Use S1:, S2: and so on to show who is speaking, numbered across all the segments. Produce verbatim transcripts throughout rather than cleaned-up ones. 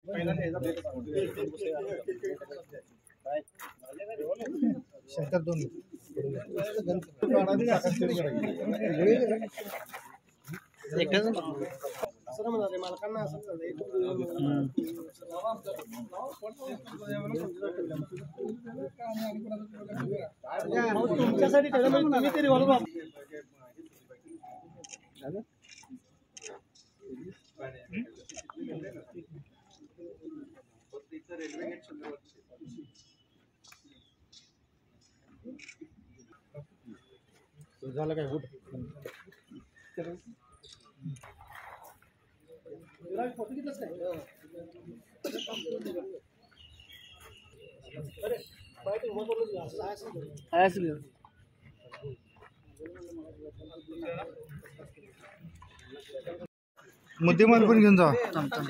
S1: शंकर दोन मालकांना तुमच्यासाठी झालं काय होत मुद्देमाल पण घेऊन जा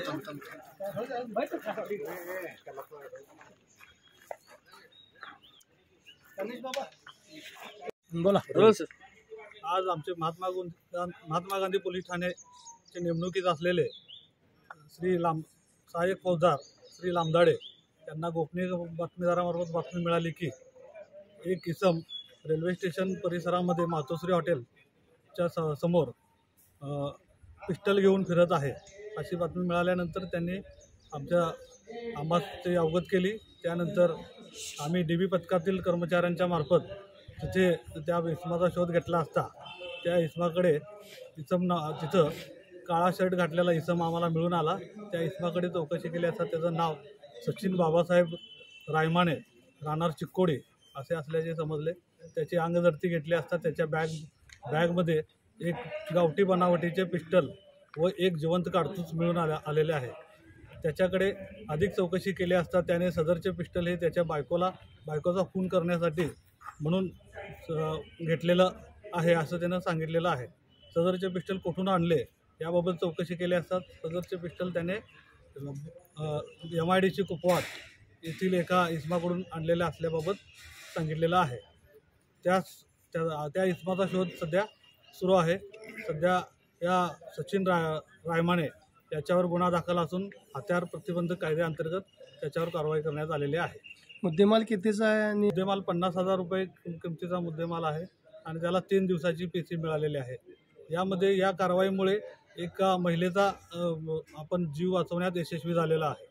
S1: बोला रोज
S2: आज आमचे महात्मा महात्मा गांधी पोलीस ठाण्याचे नेमणुकीत असलेले श्री लांब सहाय्यक फौजदार श्री लांबदाडे यांना गोपनीय बातमीदारामार्फत बातमी मिळाली की एक इसम रेल्वे स्टेशन परिसरामध्ये मातोश्री हॉटेलच्या स समोर पिस्टल घेऊन फिरत आहे अशी बातमी मिळाल्यानंतर त्यांनी आमच्या आम्हास ते अवगत केली। त्यानंतर आम्ही डी बी पथकातील कर्मचाऱ्यांच्या मार्फत तिथे त्या इसमाचा शोध घेतला असता त्या इसमाकडे इसम ना तिथं काळा शर्ट घातलेला इसम आम्हाला मिळून आला। त्या इसमाकडे चौकशी केली असता त्याचं नाव सचिन बाबासाहेब रायमाने राहणार चिक्कोडी असे असल्याचे समजले। त्याची अंगझडती घेतली असता त्याच्या बॅग बॅगमध्ये एक गावठी बनावटीचे पिस्टल व एक जिवंत कारतूस मिळून आल्या आलेले आहे। त्याच्याकडे अधिक चौकशी केली असता त्याने सदरचे पिस्टल हे त्याच्या बायकोला बायकोचा खून करण्यासाठी म्हणून घेतलेलं आहे असं त्यानं सांगितलेलं आहे। सदरचे पिस्टल कुठून आणले याबाबत चौकशी केली असता सदरचे पिस्टल त्याने एम आय डी ची कुपवाड येथील एका इसमाकडून आणलेले असल्याबाबत सांगितलेलं आहे। त्यास त्या त्या इसमाचा शोध सध्या सुरू आहे। सध्या या सचिन राय रायमाने याच्यावर गुन्हा दाखल असून हत्यार प्रतिबंधक कायद्याअंतर्गत त्याच्यावर कारवाई करण्यात आलेली आहे।
S1: मुद्देमाल कितीचा आहे आणि
S2: मुद्देमाल पन्नास हजार रुपये किमतीचा मुद्देमाल आहे आणि त्याला तीन दिवसाची पेशी मिळालेली आहे। यामध्ये या कारवाईमुळे एका महिलेचा आपण जीव वाचवण्यात यशस्वी झालेला आहे।